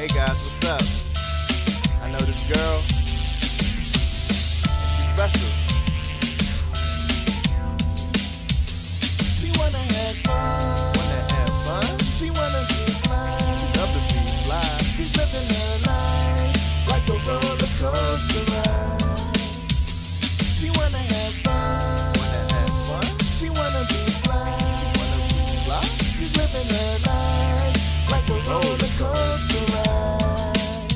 Hey guys, what's up? I know this girl, and she's special. She wanna have fun. Wanna have fun? She wanna be fly. Love to be fly. She's living her life like a roller coaster ride. She wanna have fun. Wanna have fun? She wanna be fly. She wanna be fly? She's living her life like a roller coaster ride.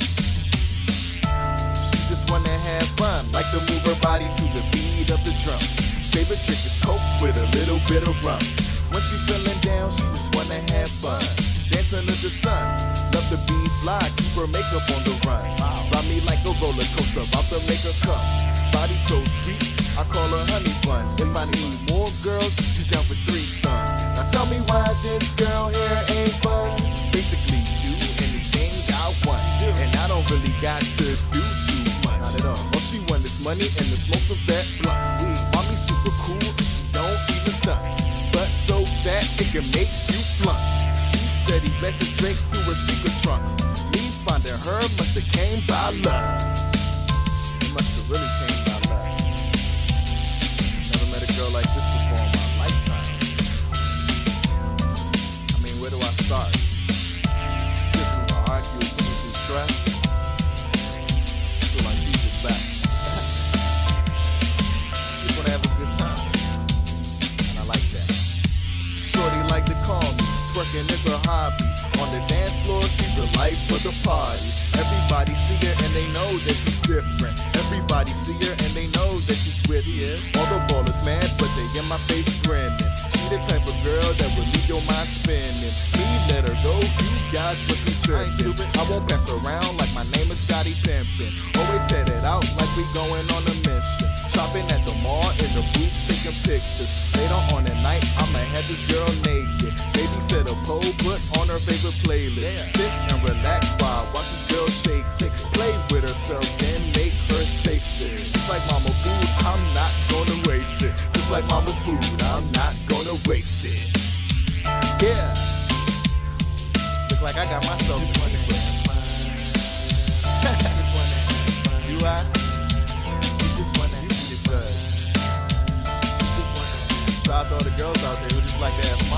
She just wanna have fun, like to move her body to the beat of the drum. Favorite trick is coke with a little bit of rum. When she feeling down, she just wanna have fun. Dance under the sun, love to be fly, keep her makeup on the run. Ride me like a roller coaster, about to make her come. Body so sweet, I call her honey bun. If I need more girls, she's down for threesomes. Now tell me why this girl here ain't fun. Basically, do anything I want, and I don't really got to do too much. Not at all. All she want is money and the smoke some fat blunts. Mommy super cool, she don't even stunt, but so fat it can make you flunk. She steady blessing Drake through her speaker trunks. Me finding her must've came by luck. It must've really came by luck. Never met a girl like this before in my lifetime. I mean, where do I start? Since we were arguing, put me through stress. Feel like she's the best. Just wanna have a good time, and I like that. Shorty like to call me, twerking is her hobby. On the dance floor, she's the life of the party. Everybody see her and they know that she's different. Everybody see her and they know that she's with it. All the ballers mad, but they in my face grinning. She the type of girl that would leave your mind spinning. Me let her go, you guys would be tripping. I won't pass around like my name is Scotty Pimpin'. Always headed out like we going on a mission. Shopping at the mall, in the booth, taking pictures. Later on the night, I'ma have this girl naked. Baby set a pole, put on her favorite playlist. Sit and relax while I watch this girl shake it. Play with herself, then make her taste it. Just like mama food, I'm not gonna waste it. Just like mama's food, I'm not gonna waste it. Yeah. Look like I got myself just one. You are? Just wanna have fun. Just wanna. So I thought the girls out there who just like to have